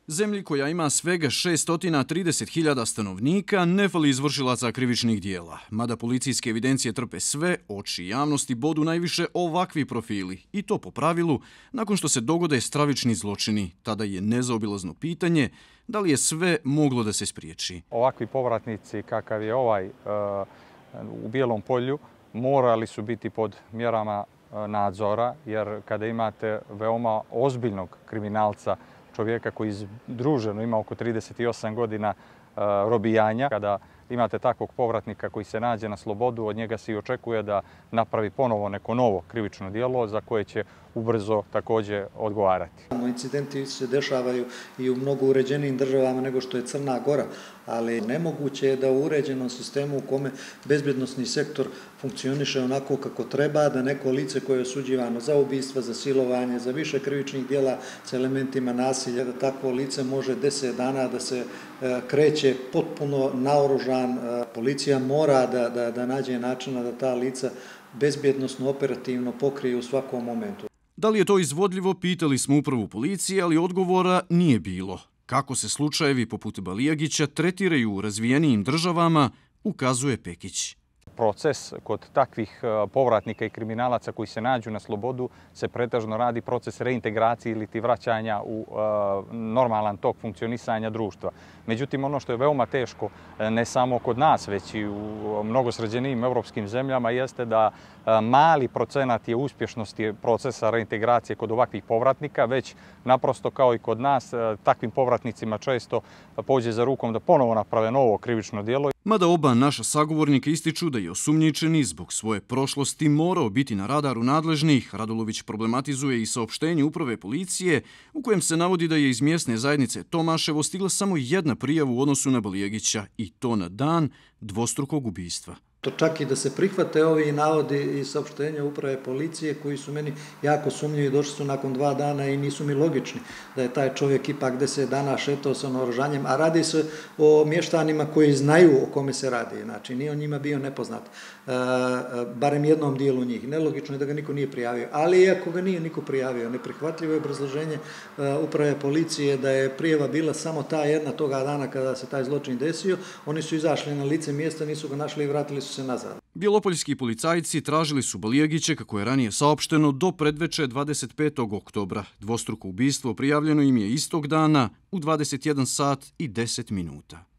Zemlji koja ima svega 630.000 stanovnika ne fali izvršilaca krivičnih dijela. Mada policijske evidencije trpe sve, oči javnosti bodu najviše ovakvi profili. I to po pravilu, nakon što se dogode stravični zločini. Tada je nezaobilazno pitanje da li je sve moglo da se spriječi. Ovakvi povratnici kakav je ovaj u Bijelom polju morali su biti pod mjerama nadzora, jer kada imate veoma ozbiljnog kriminalca, čovjeka koji združeno ima oko 38 godina robijanja, kada imate takvog povratnika koji se nađe na slobodu, od njega se i očekuje da napravi ponovo neko novo krivično djelo za koje će ubrzo također odgovarati. Incidenti se dešavaju i u mnogo uređenijim državama nego što je Crna Gora, ali nemoguće je da u uređenom sistemu u kome bezbjednosni sektor funkcioniše onako kako treba, da neko lice koje je osuđivano za ubistva, za silovanje, za više krivičnih djela s elementima nasilja, da takvo lice može 10 dana da se kreće potpuno naoružan. Policija mora da nađe načina da ta lica bezbjednosno, operativno pokrije u svakom momentu. Da li je to izvodljivo, pitali smo upravu policije, ali odgovora nije bilo. Kako se slučajevi poput Balijagića tretiraju u razvijenijim državama, ukazuje Pekić. Proces kod takvih povratnika i kriminalaca koji se nađu na slobodu se pretežno radi proces reintegracije ili ti vraćanja u normalan tok funkcionisanja društva. Međutim, ono što je veoma teško, ne samo kod nas, već i u mnogo sređenijim evropskim zemljama, jeste da mali procenat je uspješnosti procesa reintegracije kod ovakvih povratnika, već naprosto kao i kod nas, takvim povratnicima često pođe za rukom da ponovo naprave novo krivično djelo. Mada oba naša sagovornika ističu da je osumnjičeni zbog svoje prošlosti morao biti na radaru nadležnih, Radulović problematizuje i saopštenje uprave policije u kojem se navodi da je iz mjesne zajednice Tomaševo stigla samo jedna prijava u odnosu na Balijagića i to na dan dvostrukog ubistva. To čak i da se prihvate ovi navodi i saopštenja uprave policije koji su meni jako sumnjivi, došli su nakon 2 dana i nisu mi logični da je taj čovjek ipak 10 dana šetao sa naoružanjem, a radi se o mještanima koji znaju o kome se radi, znači nije on njima bio nepoznat, barem jednom dijelu njih. Nelogično je da ga niko nije prijavio, ali iako ga nije niko prijavio, neprihvatljivo je obrazloženje uprave policije da je prijava bila samo ta jedna toga dana kada se taj zločin desio, oni su izašli na lice mjesta, nisu ga našli i vratili su se nazad. Bjelopoljski policajci tražili su Balijagića, kako je ranije saopšteno, do predveče 25. oktobra. Dvostruko ubistvo prijavljeno im je istog dana u 21 sat i 10 minuta.